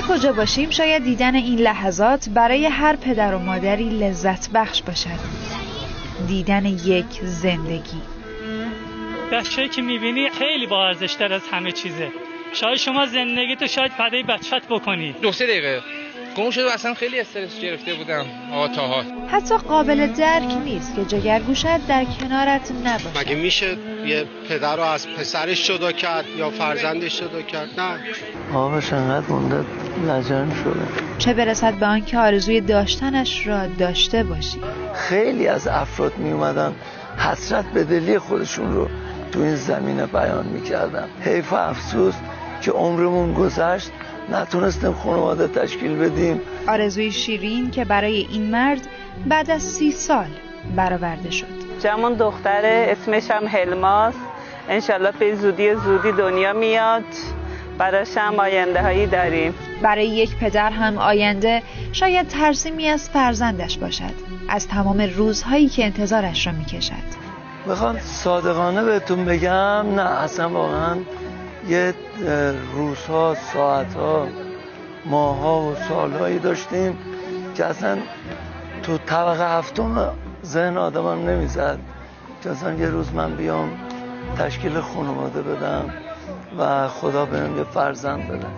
کجا باشیم شاید دیدن این لحظات برای هر پدر و مادری لذت بخش باشد. دیدن یک زندگی. بچه‌ای که می‌بینی خیلی با ارزش‌تر از همه چیزه. شاید شما زندگیتو شاید فدای بچه‌ت بکنی. 2-3 دقیقه گم شد و اصلا خیلی استرس گرفته بودم. تاها حتی قابل درک نیست که جگرگوشت در کنارت نباشه. مگه میشه یه پدر رو از پسرش جدا کرد یا فرزندش جدا کرد؟ نه. آقاش انقدر مونده لجن شده. چه برسد به آنکه آرزوی داشتنش را داشته باشی. خیلی از افراد می اومدن حسرت به دلی خودشون رو تو این زمینه بیان میکردن. حیف و افسوس که عمرمون گذشت نتونستیم خانواده تشکیل بدیم. آرزوی شیرین که برای این مرد بعد از 30 سال برآورده شد. جمعون دختره، اسمش هم هلماست. انشالله به زودی دنیا میاد. براش هم آینده هایی داریم. برای یک پدر هم آینده شاید ترسیمی از فرزندش باشد، از تمام روزهایی که انتظارش را میکشد. میخوام صادقانه بهتون بگم نه اصلا واقعا یه روزها، ساعتها، ماها و سالهایی داشتیم که اصلا تو طبقه هفتم ذهن آدمم نمیزد که اصلا یه روز من بیام تشکیل خانواده بدم و خدا بهم یه فرزند بده.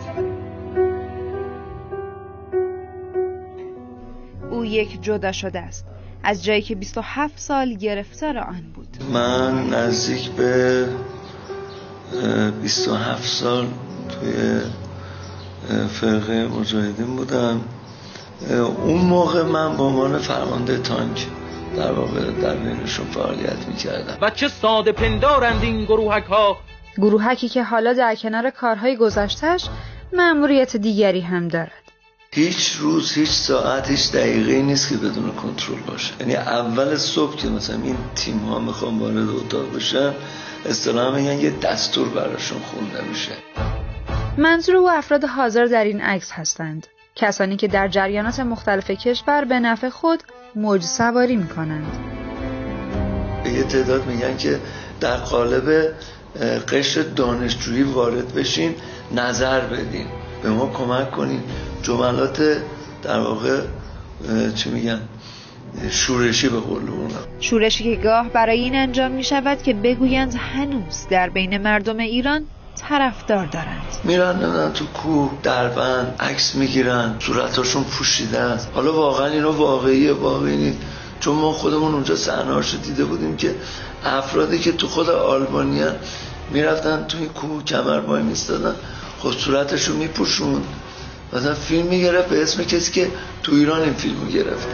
او یک جدا شده است از جایی که 27 سال گرفتار آن بود. من نزدیک به 27 سال توی فرقه مجاهدین بودم. اون موقع من به عنوان فرمانده تانک در واقع در بینشون فعالیت میکردم. و چه ساده پندارند این گروهک ها. گروهکی که حالا در کنار کارهای گذشته‌اش مأموریت دیگری هم دارد. هیچ روز، هیچ ساعت، هیچ دقیقه‌ای نیست که بدون کنترل باشه. یعنی اول صبح که مثلا این تیم ها میخوان وارد اتاق بشن اصطلاحاً میگن یه دستور براشون خونده میشه. منظور او افراد حاضر در این عکس هستند. کسانی که در جریانات مختلف کشور به نفع خود موج سواری میکنند. یه تعداد میگن که در قالب قشر دانشجویی وارد بشین، نظر بدین، به ما کمک کنین، جملات در واقع چی میگن شورشی به قول اونا. شورشی که گاه برای این انجام می شود که بگویند هنوز در بین مردم ایران طرفدار دارند. میرن نمیدن تو کوه دربند عکس میگیرن، صورتاشون پوشیده است. حالا واقعا اینو واقعی نیست، چون ما خودمون اونجا صحنه‌اشو دیده بودیم که افرادی که تو خود آلبانیا میرفتن توی کوه کمر وای میستادن، خب صورتشو میپوشون، مثلا فیلم میگرفت به اسم کسی که تو ایران این فیلمو گرفته.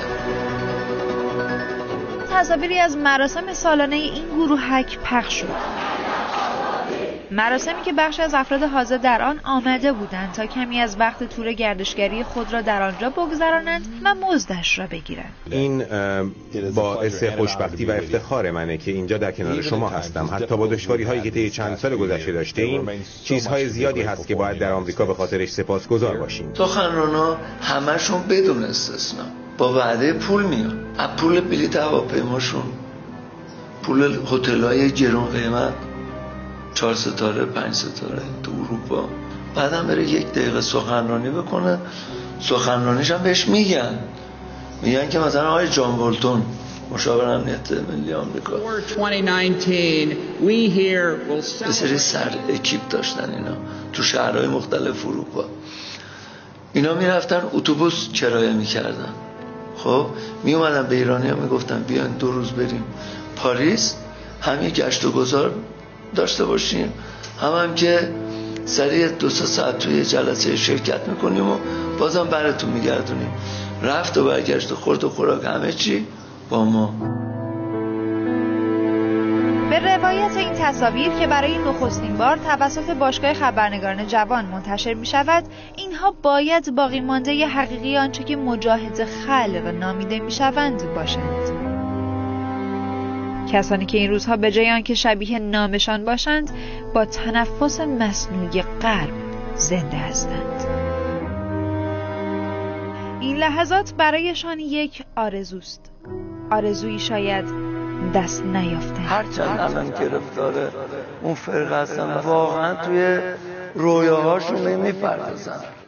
تصاویری از مراسم سالانه این گروهک پخش شد. مراسمی که بخش از افراد حاضر در آن آمده بودند تا کمی از وقت تور گردشگری خود را در آنجا بگذرانند و مزدش را بگیرند. این باعث خوشبختی و افتخار منه که اینجا در کنار شما هستم. حتی با دشواری‌هایی که طی چند سال گذشته داشتیم، چیزهای زیادی هست که باید در آمریکا به خاطرش سپاسگزار باشیم. سخنرانا همشون بدون استثنا با وعده پول میان. از پول بلیط هواپیماشون، پول هتل‌های گران قیمت 4 ستاره 5 ستاره تو اروپا، بعدم بره 1 دقیقه سخنرانی بکنه. سخنرانیش هم بهش میگن که مثلا آقای جان بولتون مشاور امنیت ملی آمریکا یه سری سر اکیپ داشتن اینا تو شهرهای مختلف اروپا. اینا میرفتن اتوبوس کرایه میکردن، خب میومدن به ایرانی ها میگفتن بیان 2 روز بریم پاریس، هم یه گشت و گذار داشته باشیم، هم که سریع 2-3 ساعت توی جلسه شرکت میکنیم و بازم براتون میگردونیم. رفت و برگشت و خورد و خوراک همه چی با ما. به روایت این تصاویر که برای نخستین بار توسط باشگاه خبرنگاران جوان منتشر می شود، اینها باید باقی مانده حقیقی آنچه که مجاهد خلق نامیده می شوند باشند. کسانی که این روزها به جای آنکه شبیه نامشان باشند با تنفس مصنوعی غرب زنده هستند. این لحظات برایشان یک آرزوست، آرزویی شاید دست نیافته. هرچند الان گرفتاره اون فرقه هستن واقعا توی رویاهاشون نمیپردازن.